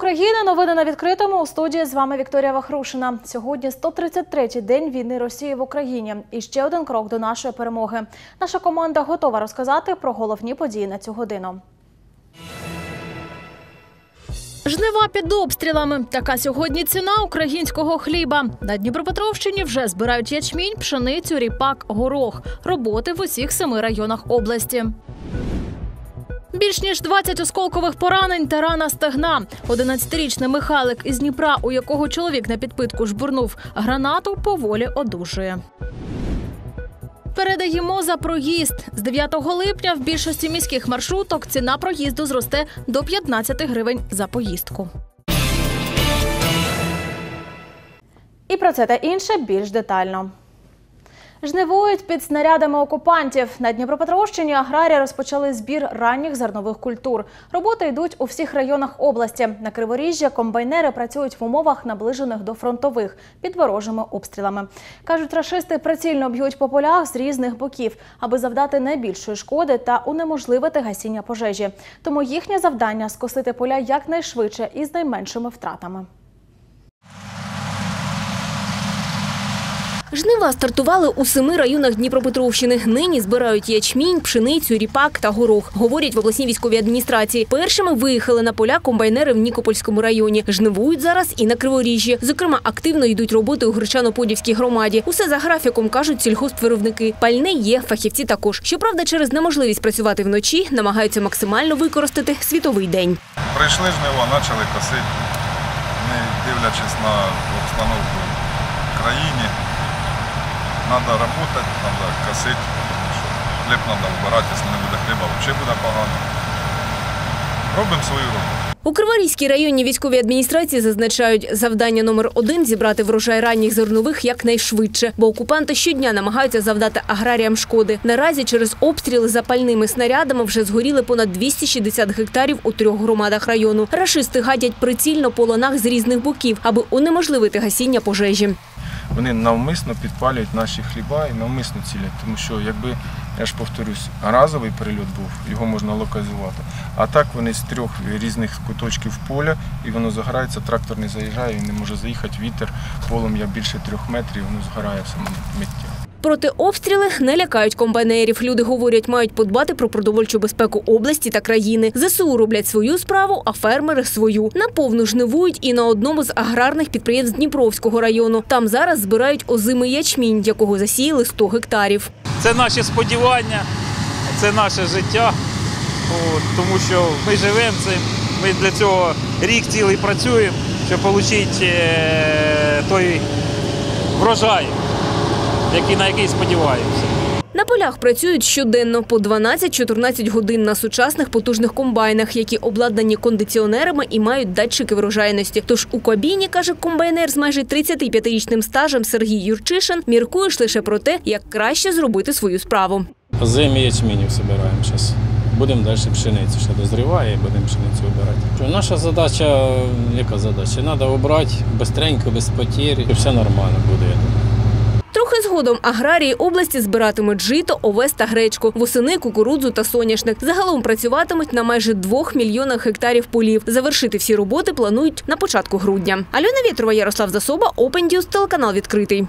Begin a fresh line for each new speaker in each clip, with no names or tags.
України. Новини на відкритому. У студії з вами Вікторія Вахрушина. Сьогодні 133-й день війни Росії в Україні. І ще один крок до нашої перемоги. Наша команда готова розказати про головні події на цю годину. Жнива під обстрілами. Така сьогодні ціна українського хліба. На Дніпропетровщині вже збирають ячмінь, пшеницю, ріпак, горох. Роботи в усіх 7 районах області. Більш ніж 20 осколкових поранень та рана стегна. 11-річний Михайлик із Дніпра, у якого чоловік на підпитку жбурнув гранату, поволі одужує. Передаємо за проїзд. З 9 липня в більшості міських маршруток ціна проїзду зросте до 15 гривень за поїздку. І про це та інше більш детально. Жнивують під снарядами окупантів. На Дніпропетровщині аграрії розпочали збір ранніх зернових культур. Роботи йдуть у всіх районах області. На Криворіжжі комбайнери працюють в умовах, наближених до фронтових, під ворожими обстрілами. Кажуть, рашисти прицільно б'ють по полях з різних боків, аби завдати найбільшої шкоди та унеможливити гасіння пожежі. Тому їхнє завдання – скосити поля якнайшвидше і з найменшими втратами.
Жнива стартували у 7 районах Дніпропетровщини. Нині збирають ячмінь, пшеницю, ріпак та горох, говорять в обласній військовій адміністрації. Першими виїхали на поля комбайнери в Нікопольському районі. Жнивують зараз і на Криворіжжі. Зокрема, активно йдуть роботи у Гречано-Подільській громаді. Усе за графіком, кажуть сільгоспвиробники. Пальне є, фахівці також. Щоправда, через неможливість працювати вночі, намагаються максимально використати світовий день.
Прийшли жнива, почали косити, не дивлячись на обстановку в країні. Треба працювати, треба косити, хліб треба вбирати, якщо не буде хліба, взагалі буде погано. Робимо свою роботу.
У Криворізькій районній військовій адміністрації зазначають, завдання номер 1 – зібрати врожай ранніх зернових якнайшвидше, бо окупанти щодня намагаються завдати аграріям шкоди. Наразі через обстріли запальними снарядами вже згоріли понад 260 гектарів у 3 громадах району. Рашисти гадять прицільно по ланах з різних боків, аби унеможливити гасіння пожежі.
Вони навмисно підпалюють наші хліба і навмисно цілять, тому що, якби, я ж повторюсь, разовий прильот був, його можна локалізувати. А так вони з 3 різних куточків поля, і воно загорається, трактор не заїжджає, він не може заїхати, вітер, полум'я більше 3 метрів, воно згорає в самому миття.
Проте обстріли не лякають комбайнерів. Люди говорять, мають подбати про продовольчу безпеку області та країни. ЗСУ роблять свою справу, а фермери – свою. Наповну жнивують і на одному з аграрних підприємств Дніпровського району. Там зараз збирають озимий ячмінь, якого засіяли 100 гектарів.
Це наші сподівання, це наше життя, тому що ми живемо цим. Ми для цього рік цілий працюємо, щоб отримати той врожай, на який сподіваємося.
На полях працюють щоденно по 12-14 годин на сучасних потужних комбайнах, які обладнані кондиціонерами і мають датчики врожайності. Тож у кабіні, каже комбайнер з майже 35-річним стажем Сергій Юрчишин, міркуєш лише про те, як краще зробити свою справу.
Озимі ячменів збираємо зараз. Будемо далі пшеницю, ще дозріває і будемо пшеницю обирати. Наша задача, яка задача? Треба обрати швидко, без потерь, і все нормально буде, я думаю.
Трохи згодом аграрії області збиратимуть жито, овес та гречку, восени кукурудзу та соняшник. Загалом працюватимуть на майже 2 мільйонах гектарів полів. Завершити всі роботи планують на початку грудня. Альона Вєтрова, Ярослав Засоба, Open News, телеканал «Відкритий».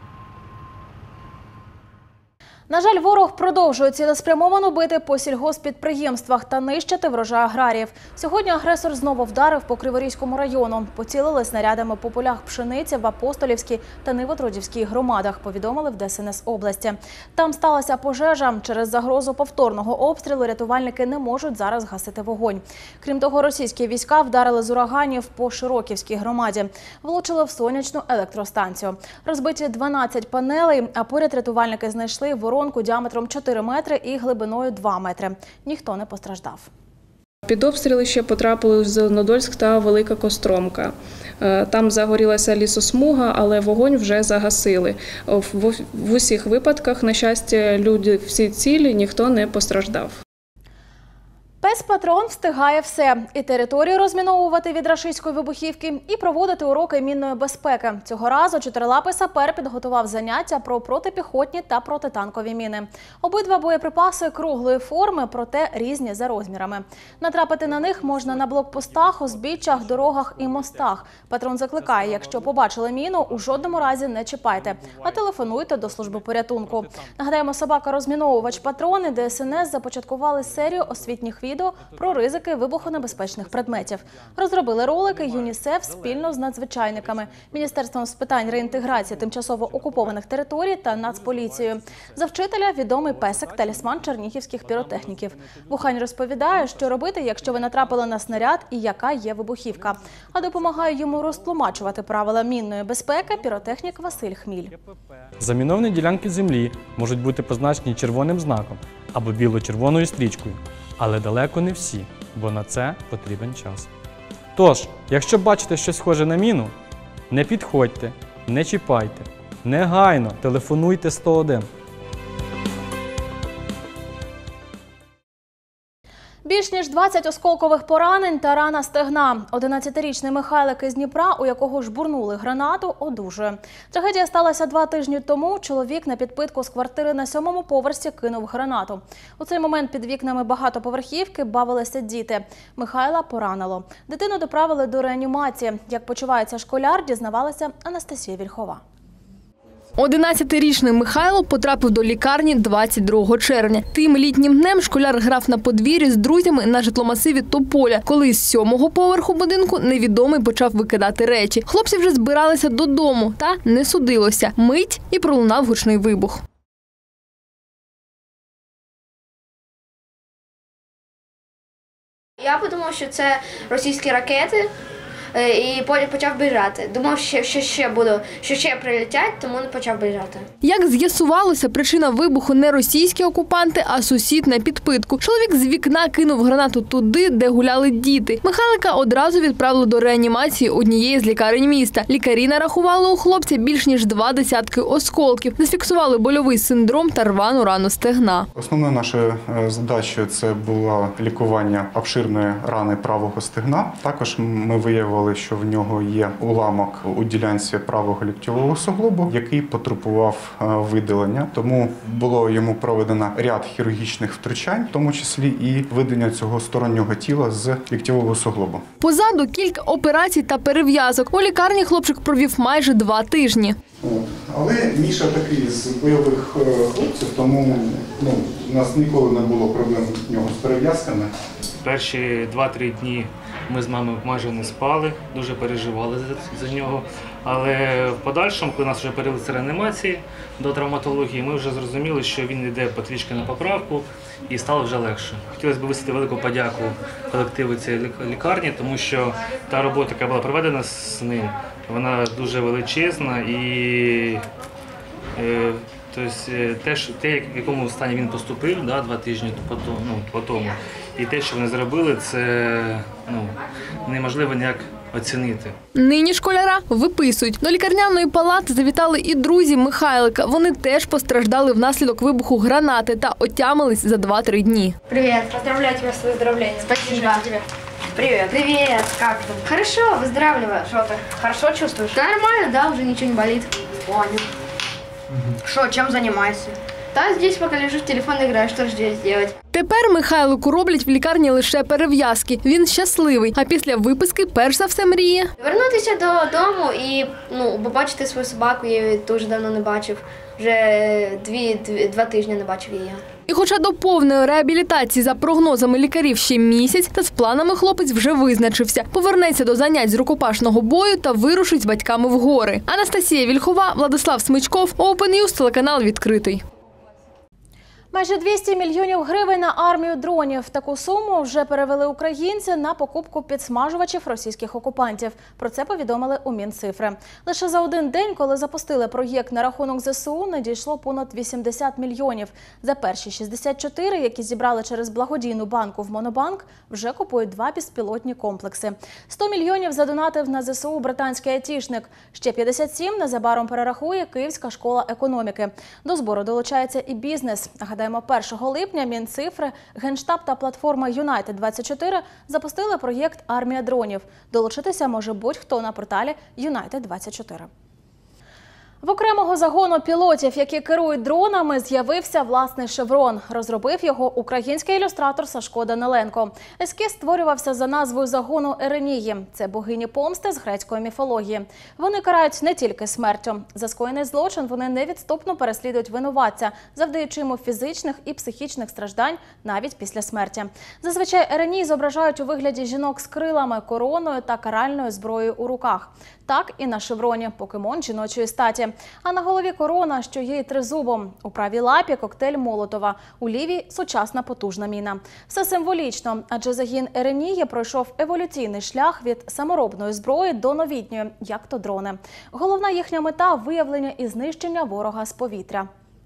На жаль, ворог продовжує цілеспрямовано бити по сільгосппідприємствах та нищити врожай аграріїв. Сьогодні агресор знову вдарив по Криворізькому району. Поцілили снарядами по полях пшениці в Апостолівській та Нивотродівській громадах, повідомили в ДСНС області. Там сталася пожежа. Через загрозу повторного обстрілу рятувальники не можуть зараз гасити вогонь. Крім того, російські війська вдарили з ураганів по Широківській громаді. Влучили в сонячну електростанцію. Розбиті 12 панелей, а поряд рятувальники знайшли воронку діаметром 4 метри і глибиною 2 метри. Ніхто не постраждав.
Під обстріли ще потрапили Зеленодольськ та Велика Костромка. Там загорілася лісосмуга, але вогонь вже загасили. В усіх випадках, на щастя, люди всі цілі, ніхто не постраждав.
Спецпатрон встигає все – і територію розміновувати від рашистської вибухівки, і проводити уроки мінної безпеки. Цього разу чотирилапий сапер підготував заняття про протипіхотні та протитанкові міни. Обидва боєприпаси круглої форми, проте різні за розмірами. Натрапити на них можна на блокпостах, узбіччях, дорогах і мостах. Патрон закликає, якщо побачили міну, у жодному разі не чіпайте, а телефонуйте до служби порятунку. Нагадаємо, собака-розміновувач Патрони ДСНС започаткували серію освітніх відео про ризики вибухонебезпечних предметів. Розробили ролики ЮНІСЕФ спільно з надзвичайниками, Міністерством з питань реінтеграції тимчасово окупованих територій та Нацполіцією. За вчителя відомий песик – талісман чернігівських піротехніків. Вухань розповідає, що робити, якщо ви натрапили на снаряд і яка є вибухівка. А допомагає йому розтлумачувати правила мінної безпеки піротехнік Василь Хміль.
Заміновані ділянки землі можуть бути позначені червоним знаком або біло-червоною стрічкою. Але далеко не всі, бо на це потрібен час. Тож, якщо бачите щось схоже на міну, не підходьте, не чіпайте, негайно телефонуйте 101.
Більш ніж 20 осколкових поранень та рана стегна. 11-річний Михайлик із Дніпра, у якого жбурнули гранату, одужує. Трагедія сталася 2 тижні тому. Чоловік на підпитку з квартири на 7-му поверсі кинув гранату. У цей момент під вікнами багатоповерхівки бавилися діти. Михайла поранило. Дитину доправили до реанімації. Як почувається школяр, дізнавалася Анастасія Вільхова.
11-річний Михайло потрапив до лікарні 22 червня. Тим літнім днем школяр грав на подвір'ї з друзями на житломасиві Тополя, коли з 7-го поверху будинку невідомий почав викидати речі. Хлопці вже збиралися додому, та не судилося. Мить і пролунав гучний вибух.
Я подумав, що це російські ракети. І почав біжати. Думав, що ще прилетять, тому не почав біжати.
Як з'ясувалося, причина вибуху не російські окупанти, а сусід на підпитку. Чоловік з вікна кинув гранату туди, де гуляли діти. Михайлика одразу відправили до реанімації однієї з лікарень міста. Лікарі нарахували у хлопця більш ніж 20 осколків. Зафіксували больовий синдром та рвану рану стегна.
Основною нашою задачею це було лікування обширної рани правого стегна. Також ми виявили, що в нього є уламок у ділянці правого ліктьового суглобу, який потребував видалення. Тому було йому проведено ряд хірургічних втручань, в тому числі і видалення цього стороннього тіла з ліктьового суглобу.
Позаду кілька операцій та перев'язок. У лікарні хлопчик провів майже 2 тижні.
Але Міша такий з бойових хлопців, тому у нас ніколи не було проблем в нього з перев'язками.
Перші 2-3 дні ми з мамою майже не спали, дуже переживали за нього. Але в подальшому, коли нас вже перевели з реанімації до травматології, ми вже зрозуміли, що він йде потрішки на поправку і стало вже легше. Хотілося б висловити велику подяку колективу цієї лікарні, тому що та робота, яка була проведена з ним, вона дуже величезна і те, в якому стані він поступив 2 тижні по тому, і те, що вони зробили, це неможливо ніяк оцінити.
Нині школяра виписують. До лікарняної палати завітали і друзі Михайлика. Вони теж постраждали внаслідок вибуху гранати та отямились за 2-3 дні.
Привіт, поздравляю тебе з виздоровленням. Спасибо. Привет. Привет, как ты? Хорошо, выздоравливаю. Что ты, хорошо чувствуешь? Да, нормально, да, уже ничего не болит. Понял. Что, чем занимаешься? Да, здесь пока лежу, в телефон играю, что же здесь делать?
Тепер Михайлику роблять в лікарні лише перев'язки. Він щасливий, а після виписки перш за все мріє
вернутися додому і побачити свою собаку, я її дуже давно не бачив. Вже 2 тижні не бачив її.
І хоча до повної реабілітації за прогнозами лікарів ще місяць, та з планами хлопець вже визначився. Повернеться до занять з рукопашного бою та вирушить з батьками в гори. Анастасія Вільхова, Владислав Смичков, Open News, телеканал «Відкритий».
Майже 200 мільйонів гривень на армію дронів. Таку суму вже перевели українці на покупку підсмажувачів російських окупантів. Про це повідомили у Мінцифри. Лише за один день, коли запустили проєкт на рахунок ЗСУ, надійшло понад 80 мільйонів. За перші 64, які зібрали через благодійну банку в Монобанк, вже купують 2 безпілотні комплекси. 100 мільйонів задонатив на ЗСУ британський айтішник. Ще 57 незабаром перерахує Київська школа економіки. До збору долучається і бізнес. Нагадаємо, 1 липня Мінцифри, Генштаб та платформа Юнайтед-24 запустили проєкт «Армія дронів». Долучитися може будь-хто на порталі Юнайтед-24. В окремого загону пілотів, які керують дронами, з'явився власний шеврон. Розробив його український ілюстратор Сашко Даниленко. Ескіз створювався за назвою загону Еренії. Це богині помсти з грецької міфології. Вони карають не тільки смертю. За скоєний злочин вони невідступно переслідують винуватця, завдаючи йому фізичних і психічних страждань навіть після смерті. Зазвичай Еренії зображають у вигляді жінок з крилами, короною та каральною зброєю у руках. Так і на шевроні – покемон жіночої статі. А на голові корона, що є тризубом. У правій лапі – коктейль Молотова, у лівій – сучасна потужна міна. Все символічно, адже загін Еренії пройшов еволюційний шлях від саморобної зброї до новітньої, як то дрони. Головна їхня мета – виявлення і знищення ворога з повітря.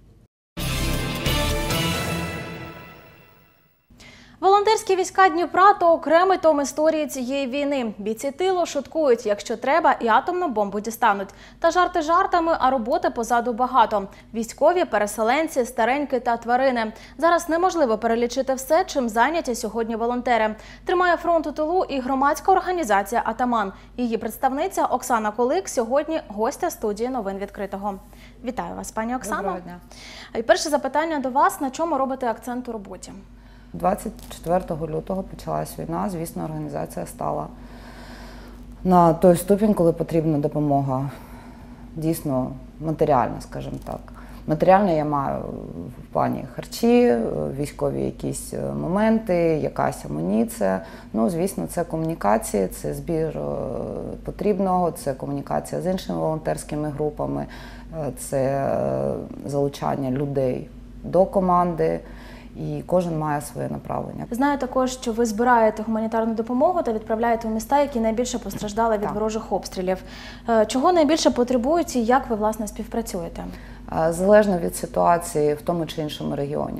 Волонтерські війська Дніпра – то окремий том історії цієї війни. Бійці тилу шуткують, якщо треба, і атомну бомбу дістануть. Та жарти жартами, а роботи позаду багато. Військові, переселенці, старенькі та тварини. Зараз неможливо перелічити все, чим зайняті сьогодні волонтери. Тримає фронт у тилу і громадська організація «Атаман». Її представниця Оксана Колик сьогодні гостя студії «Новин відкритого». Вітаю вас, пані Оксано.
Доброго дня.
І перше запитання до вас. На чому робите акцент у роботі?
24 лютого почалась війна, звісно, організація стала на той ступінь, коли потрібна допомога, дійсно матеріальна, скажімо так. Матеріально я маю в плані харчі, військові якісь моменти, якась амуніція. Ну, звісно, це комунікації, це збір потрібного, це комунікація з іншими волонтерськими групами, це залучання людей до команди. І кожен має своє направлення.
Знаю також, що ви збираєте гуманітарну допомогу та відправляєте у міста, які найбільше постраждали від ворожих обстрілів. Чого найбільше потребують і як ви, власне, співпрацюєте?
Залежно від ситуації в тому чи іншому регіоні.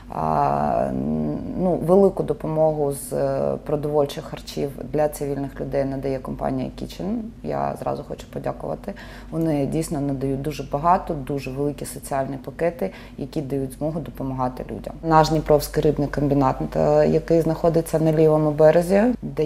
Велику допомогу з продовольчих харчів для цивільних людей надає компанія Kitchen. Я зразу хочу подякувати. Вони дійсно надають дуже багато, дуже великі соціальні пакети, які дають змогу допомагати людям. Наш Дніпровський рибний комбінат, який знаходиться на лівому березі,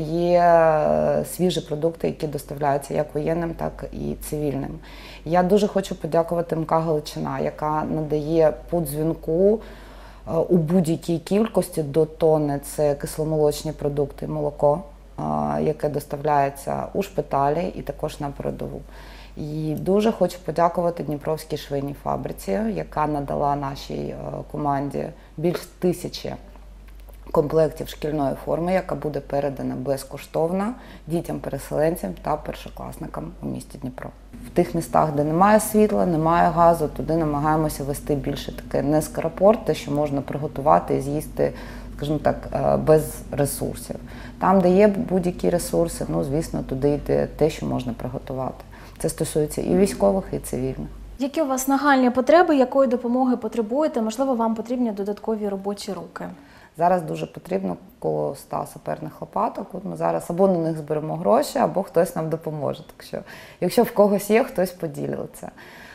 дає свіжі продукти, які доставляються як воєнним, так і цивільним. Я дуже хочу подякувати МК «Галичина», яка надає по дзвінку у будь-якій кількості до тонни. Це кисломолочні продукти, молоко, яке доставляється у шпиталі і також на передову. І дуже хочу подякувати Дніпровській швейній фабриці, яка надала нашій команді більш 1000 комплектів шкільної форми, яка буде передана безкоштовно дітям-переселенцям та першокласникам у місті Дніпро. В тих містах, де немає світла, немає газу, туди намагаємося вести більше таке не скоропорт, те, що можна приготувати і з'їсти, скажімо так, без ресурсів. Там, де є будь-які ресурси, звісно, туди йде те, що можна приготувати. Це стосується і військових, і цивільних.
Які у вас нагальні потреби, якої допомоги потребуєте? Можливо, вам потрібні додаткові робочі руки?
Зараз дуже потрібно коло 100 саперних лопаток. От ми зараз або на них зберемо гроші, або хтось нам допоможе. Так що, якщо в когось є, хтось поділиться.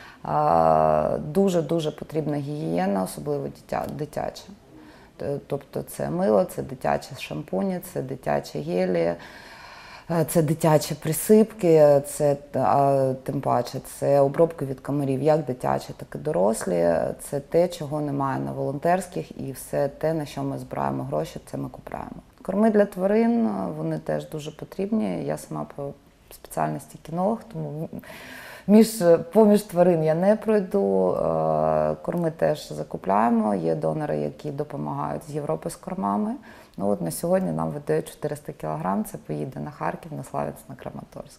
Дуже-дуже потрібна гігієна, особливо дитяча. Тобто це мило, це дитячі шампуні, це дитячі гелі, це дитячі присипки, це тим паче це обробки від комарів, як дитячі, так і дорослі. Це те, чого немає на волонтерських, і все те, на що ми збираємо гроші, це ми купуємо. Корми для тварин, вони теж дуже потрібні. Я сама по спеціальності кінолог, тому поміж тварин я не пройду. Корми теж закупляємо, є донори, які допомагають з Європи з кормами. На сьогодні нам видають 400 кг, це поїде на Харків, на Славянськ, на Краматорськ.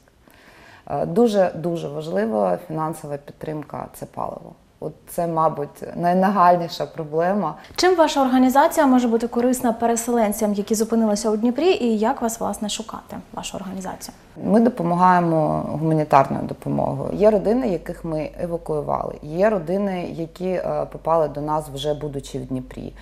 Дуже важлива фінансова підтримка – це паливо. Це, мабуть, найнагальніша проблема.
Чим ваша організація може бути корисна переселенцям, які зупинилися у Дніпрі, і як вас, власне, шукати, вашу організацію?
Ми допомагаємо гуманітарною допомогою. Є родини, яких ми евакуювали. Є родини, які попали до нас вже будучи в Дніпрі.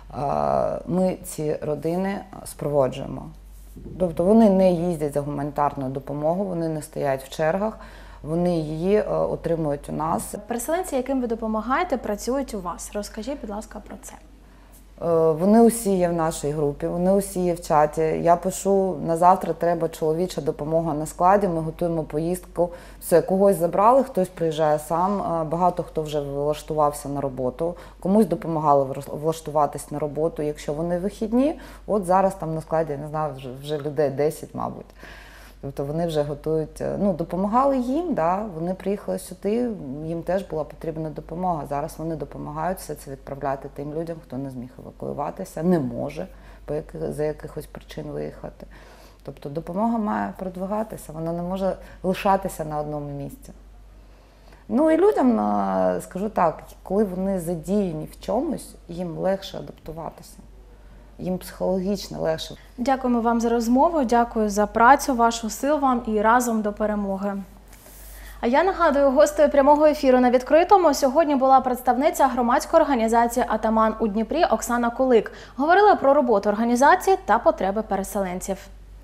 Ми ці родини супроводжуємо. Тобто вони не їздять за гуманітарною допомогою, вони не стоять в чергах, вони її отримують у нас.
Переселенці, яким ви допомагаєте, працюють у вас. Розкажіть, будь ласка, про це.
Вони усі є в нашій групі, вони усі є в чаті. Я пишу, на завтра треба чоловіча допомога на складі, ми готуємо поїздку. Все, когось забрали, хтось приїжджає сам, багато хто вже влаштувався на роботу, комусь допомагали влаштуватись на роботу, якщо вони вихідні. От зараз там на складі, я не знаю, вже людей 10, мабуть. Тобто вони вже готують, допомагали їм, да, вони приїхали сюди, їм теж була потрібна допомога. Зараз вони допомагають все це відправляти тим людям, хто не зміг евакуюватися, не може за якихось причин виїхати. Тобто допомога має продвигатися, вона не може лишатися на одному місці. Ну і людям, скажу так, коли вони задіяні в чомусь, їм легше адаптуватися. Їм психологічно легше.
Дякуємо вам за розмову, дякую за працю вашу, сил вам і разом до перемоги. А я нагадую, гостею прямого ефіру на відкритому сьогодні була представниця громадської організації «Атаман» у Дніпрі Оксана Кулик. Говорили про роботу організації та потреби переселенців.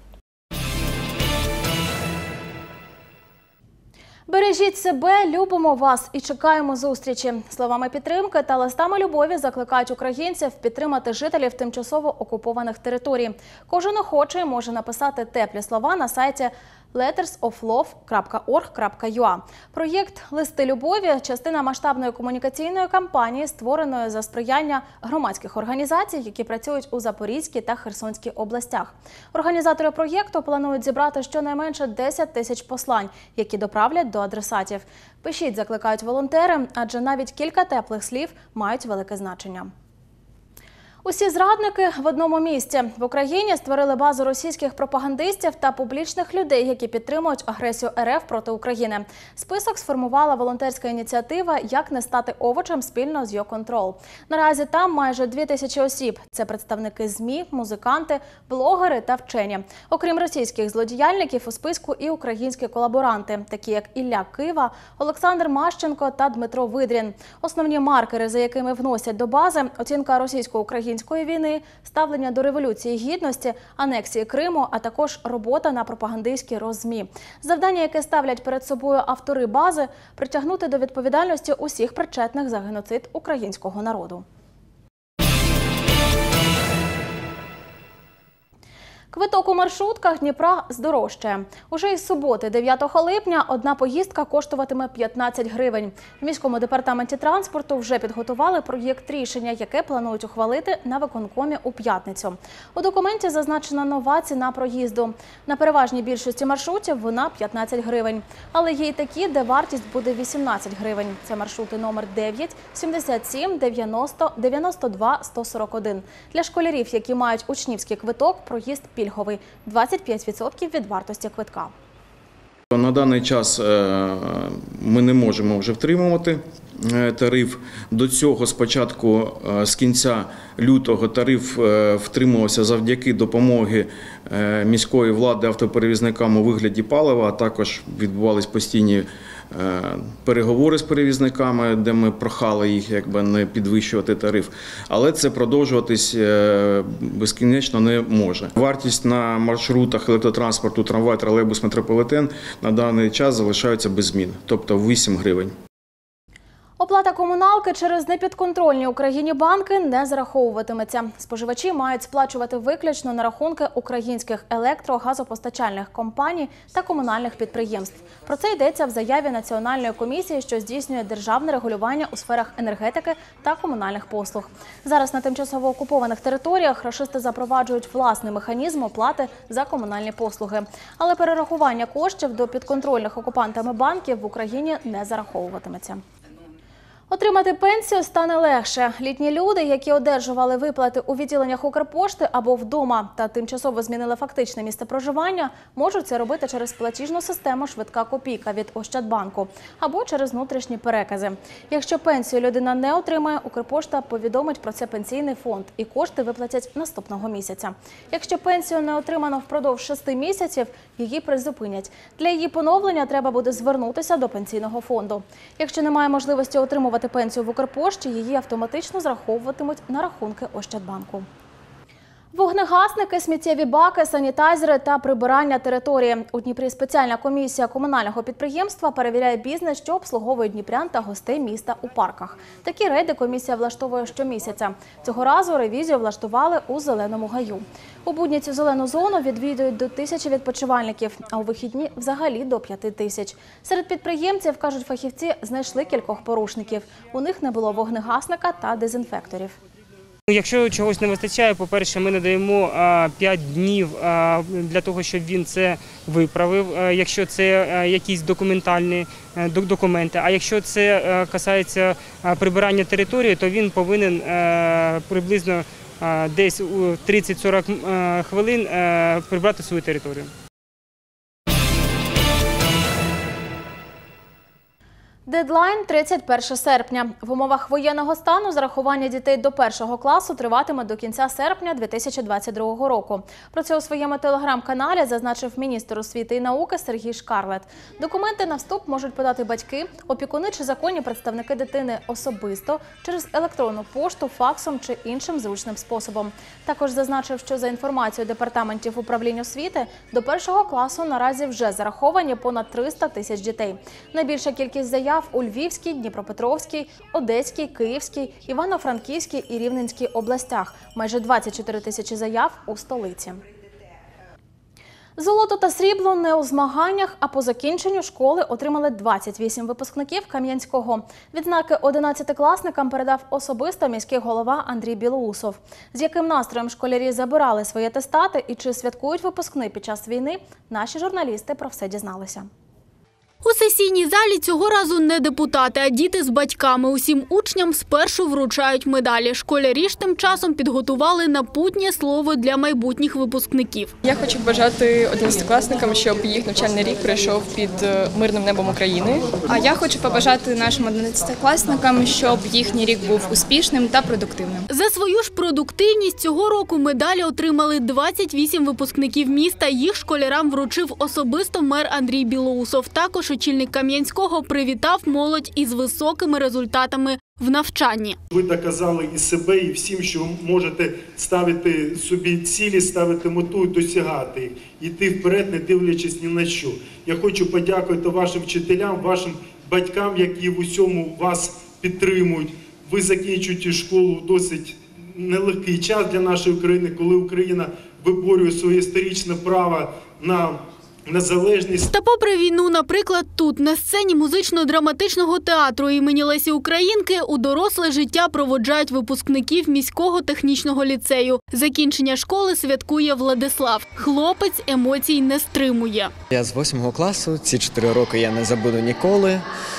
Бережіть себе, любимо вас і чекаємо зустрічі. Словами підтримки та листами любові закликають українців підтримати жителів тимчасово окупованих територій. Кожен охочий може написати теплі слова на сайті lettersoflove.org.ua. Проєкт «Листи любові» – частина масштабної комунікаційної кампанії, створеної за сприяння громадських організацій, які працюють у Запорізькій та Херсонській областях. Організатори проєкту планують зібрати щонайменше 10 тисяч послань, які доправлять до адресатів. Пишіть, закликають волонтери, адже навіть кілька теплих слів мають велике значення. Усі зрадники в одному місці. В Україні створили базу російських пропагандистів та публічних людей, які підтримують агресію РФ проти України. Список сформувала волонтерська ініціатива «Як не стати овочем» спільно з «Йоконтрол». Наразі там майже 2000 осіб. Це представники ЗМІ, музиканти, блогери та вчені. Окрім російських злодіяльників, у списку і українські колаборанти, такі як Ілля Кива, Олександр Мащенко та Дмитро Видрін. Основні маркери, за якими вносять до бази – оцінка російсько-української війни, ставлення до Революції Гідності, анексії Криму, а також робота на пропагандистські роззмі. Завдання, яке ставлять перед собою автори бази – притягнути до відповідальності усіх причетних за геноцид українського народу. Квиток у маршрутках Дніпра здорожчає. Уже із суботи, 9 липня, одна поїздка коштуватиме 15 гривень. В міському департаменті транспорту вже підготували проєкт рішення, яке планують ухвалити на виконкомі у п'ятницю. У документі зазначена нова ціна проїзду. На переважній більшості маршрутів вона 15 гривень. Але є й такі, де вартість буде 18 гривень. Це маршрути номер 9, 77, 90, 92, 141. Для школярів, які мають учнівський квиток, проїзд пільговий – 25% від вартості квитка.
На даний час ми не можемо вже втримувати тариф. До цього спочатку, з кінця лютого, тариф втримувався завдяки допомоги міської влади автоперевізникам у вигляді палива, а також відбувались постійні переговори з перевізниками, де ми прохали їх не підвищувати тариф. Але це продовжуватись безкінечно не може. Вартість на маршрутах електротранспорту трамвай, тролейбус, метрополітен на даний час залишаються без змін, тобто 8 гривень.
Оплата комуналки через непідконтрольні Україні банки не зараховуватиметься. Споживачі мають сплачувати виключно на рахунки українських електро-газопостачальних компаній та комунальних підприємств. Про це йдеться в заяві Національної комісії, що здійснює державне регулювання у сферах енергетики та комунальних послуг. Зараз на тимчасово окупованих територіях рашисти запроваджують власний механізм оплати за комунальні послуги. Але перерахування коштів до підконтрольних окупантами банків в Україні не зараховуватиметься. Отримати пенсію стане легше. Літні люди, які одержували виплати у відділеннях Укрпошти або вдома та тимчасово змінили фактичне місце проживання, можуть це робити через платіжну систему «Швидка копійка» від Ощадбанку або через внутрішні перекази. Якщо пенсію людина не отримає, Укрпошта повідомить про це пенсійний фонд і кошти виплатять наступного місяця. Якщо пенсію не отримано впродовж 6 місяців, її призупинять. Для її поновлення треба буде звернутися до пенсійного фонду. Якщо немає можливості отримувати пенсію в Укрпошті, її автоматично зараховуватимуть на рахунки Ощадбанку. Вогнегасники, сміттєві баки, санітайзери та прибирання території. У Дніпрі спеціальна комісія комунального підприємства перевіряє бізнес, що обслуговує дніпрян та гостей міста у парках. Такі рейди комісія влаштовує щомісяця. Цього разу ревізію влаштували у Зеленому гаю. У будні цю зелену зону відвідують до 1000 відпочивальників, а у вихідні – взагалі до 5000. Серед підприємців, кажуть фахівці, знайшли кількох порушників. У них не було вогнегасника та дезінфекторів.
Якщо чогось не вистачає, по-перше, ми надаємо 5 днів для того, щоб він це виправив, якщо це якісь документальні документи. А якщо це касається прибирання території, то він повинен приблизно десь у 30-40 хвилин прибрати свою територію.
Дедлайн – 31 серпня. В умовах воєнного стану зарахування дітей до 1 класу триватиме до кінця серпня 2022 року. Про це у своєму телеграм-каналі зазначив міністр освіти і науки Сергій Шкарлет. Документи на вступ можуть подати батьки, опікуни чи законні представники дитини особисто, через електронну пошту, факсом чи іншим зручним способом. Також зазначив, що за інформацією департаментів управління освіти, до 1 класу наразі вже зараховані понад 300 тисяч дітей. Найбільша кількість заяв у Львівській, Дніпропетровській, Одеській, Київській, Івано-Франківській і Рівненській областях. Майже 24 тисячі заяв у столиці. Золото та срібло не у змаганнях, а по закінченню школи отримали 28 випускників Кам'янського. Відзнаки 11-класникам передав особисто міський голова Андрій Білоусов. З яким настроєм школярі забирали свої атестати і чи святкують випускни під час війни, наші журналісти про все дізналися.
У сесійній залі цього разу не депутати, а діти з батьками. Усім учням спершу вручають медалі. Школярі ж тим часом підготували напутнє слово для майбутніх випускників.
Я хочу побажати 11-класникам, щоб їх навчальний рік пройшов під мирним небом України.
А я хочу побажати нашим 11-класникам, щоб їхній рік був успішним та продуктивним.
За свою ж продуктивність цього року медалі отримали 28 випускників міста. Їх школярам вручив особисто мер Андрій Білоусов. Також очільник Кам'янського привітав молодь із високими результатами в навчанні.
Ви доказали і себе, і всім, що ви можете ставити собі цілі, ставити мету і досягати їх, йти вперед, не дивлячись ні на що. Я хочу подякувати вашим вчителям, вашим батькам, які в усьому вас підтримують. Ви закінчуєте школу в досить нелегкий час для нашої країни, коли Україна виборює своє історичне право на незалежність.
Та попри війну, наприклад, тут, на сцені музично-драматичного театру імені Лесі Українки, у доросле життя проводжають випускників міського технічного ліцею. Закінчення школи святкує Владислав. Хлопець емоцій не стримує.
Я з 8 класу, ці 4 роки я не забуду ніколи.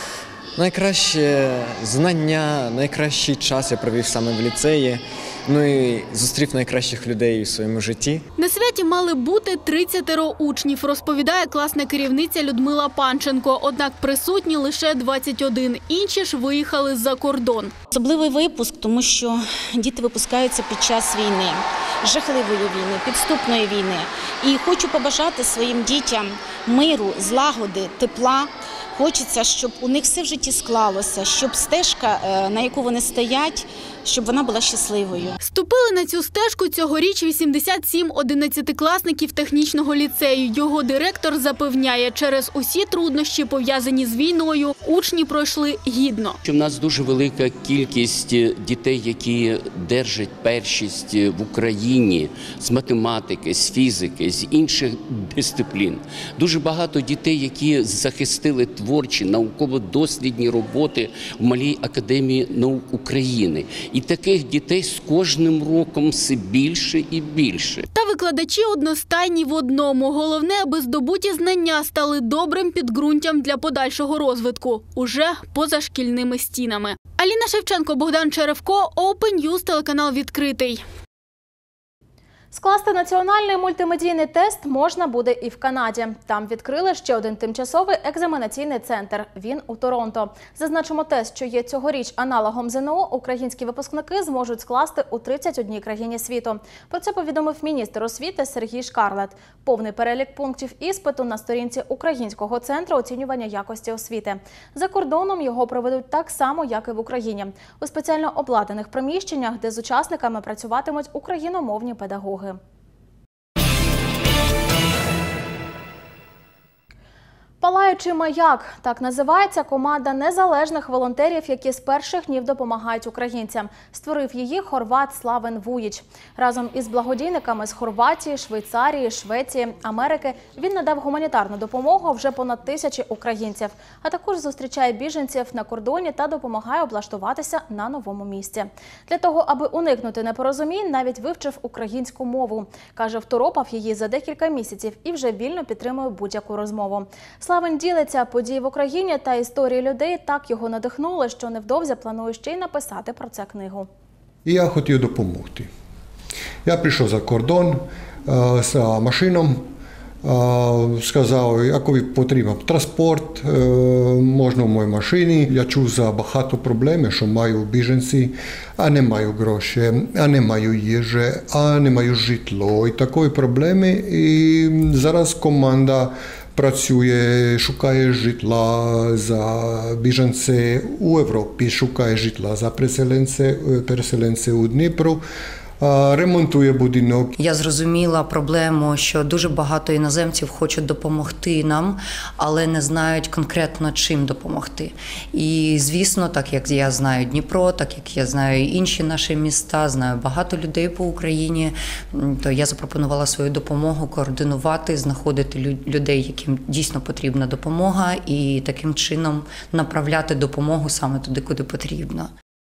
Найкраще знання, найкращий час я провів саме в ліцеї. Ну і зустрів найкращих людей у своєму житті.
На святі мали бути 30 учнів, розповідає класна керівниця Людмила Панченко. Однак присутні лише 21. Інші ж виїхали за кордон.
Особливий випуск, тому що діти випускаються під час війни, жахливої війни, підступної війни. І хочу побажати своїм дітям миру, злагоди, тепла. Хочеться, щоб у них все в житті склалося, щоб стежка, на яку вони стоять, щоб вона була щасливою.
Ступили на цю стежку цьогоріч 87 11-класників технічного ліцею. Його директор запевняє, через усі труднощі, пов'язані з війною, учні пройшли гідно.
У нас дуже велика кількість дітей, які держать першість в Україні з математики, з фізики, з інших дисциплін. Дуже багато дітей, які захистили творчі, науково-дослідні роботи в Малій академії наук України. І таких дітей з кожним роком все більше і більше.
Та викладачі одностайні в одному. Головне, аби здобуті знання стали добрим підґрунтям для подальшого розвитку. Уже поза шкільними стінами. Аліна Шевченко, Богдан Черевко, Open News, телеканал «Відкритий».
Скласти національний мультимедійний тест можна буде і в Канаді. Там відкрили ще один тимчасовий екзаменаційний центр. Він у Торонто. Зазначимо, тест, що є цьогоріч аналогом ЗНО, українські випускники зможуть скласти у 31 країні світу. Про це повідомив міністр освіти Сергій Шкарлет. Повний перелік пунктів іспиту на сторінці Українського центру оцінювання якості освіти. За кордоном його проведуть так само, як і в Україні. У спеціально обладнаних приміщеннях, де з учасниками працюватимуть україномовні педагоги. заслуги. «Палаючий маяк» – так називається команда незалежних волонтерів, які з перших днів допомагають українцям. Створив її хорват Славен Вуїч. Разом із благодійниками з Хорватії, Швейцарії, Швеції, Америки він надав гуманітарну допомогу вже понад 1000 українців. А також зустрічає біженців на кордоні та допомагає облаштуватися на новому місці. Для того, аби уникнути непорозумінь, навіть вивчив українську мову. Каже, второпав її за декілька місяців і вже вільно підтримує будь-яку розмову. Славен ділиться події в Україні та історії людей, так його надихнули, що невдовзі планує ще й написати про це книгу.
І я хотів допомогти. Я прийшов за кордон з машином, сказав, який потрібен транспорт, можна в моїй машині. Я чув за багато проблем, що мають біженці, а не мають грошей, а не мають їжі, а не мають житло. І такі проблеми. І зараз команда працює, шукає житла за біженців у Європі, шукає житла за переселенців у Дніпру, ремонтує будинок.
Я зрозуміла проблему, що дуже багато іноземців хочуть допомогти нам, але не знають конкретно чим допомогти. І, звісно, так як я знаю Дніпро, так як я знаю інші наші міста, знаю багато людей по Україні, то я запропонувала свою допомогу координувати, знаходити людей, яким дійсно потрібна допомога, і таким чином направляти допомогу саме туди, куди потрібно.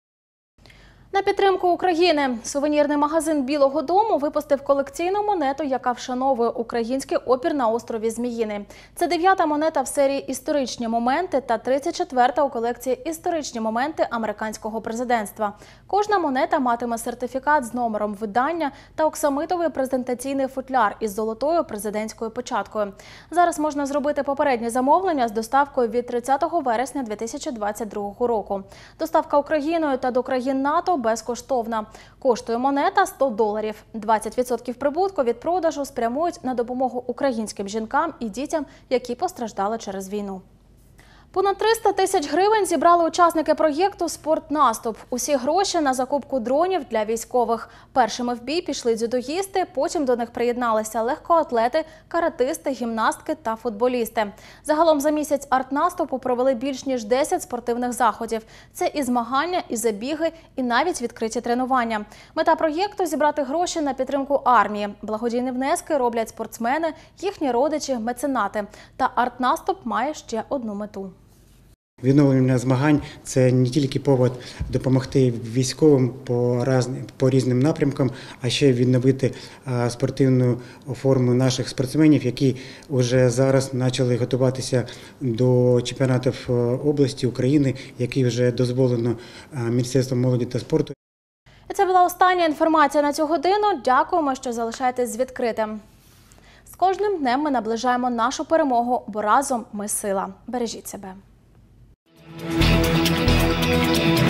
На підтримку України сувенірний магазин Білого дому випустив колекційну монету, яка вшановує український опір на острові Зміїний. Це 9-та монета в серії «Історичні моменти» та 34-та у колекції «Історичні моменти американського президентства». Кожна монета матиме сертифікат з номером видання та оксамитовий презентаційний футляр із золотою президентською печаткою. Зараз можна зробити попереднє замовлення з доставкою від 30 вересня 2022 року. Доставка Україною та до країн НАТО безкоштовна. Коштує монета $100. 20% прибутку від продажу спрямують на допомогу українським жінкам і дітям, які постраждали через війну. Понад 300 тисяч гривень зібрали учасники проєкту «Спортнаступ». Усі гроші на закупку дронів для військових. Першими в бій пішли дзюдоїсти, потім до них приєдналися легкоатлети, каратисти, гімнастки та футболісти. Загалом за місяць артнаступу провели більш ніж 10 спортивних заходів. Це і змагання, і забіги, і навіть відкриті тренування. Мета проєкту – зібрати гроші на підтримку армії. Благодійні внески роблять спортсмени, їхні родичі, меценати. Та артнаступ має ще одну мету.
Відновлення змагань – це не тільки повод допомогти військовим по різним напрямкам, а ще відновити спортивну форму наших спортсменів, які вже зараз почали готуватися до чемпіонатів області, України, які вже дозволено Міністерством молоді та спорту.
І це була остання інформація на цю годину. Дякуємо, що залишаєтесь з відкритим. З кожним днем ми наближаємо нашу перемогу, бо разом ми сила. Бережіть себе.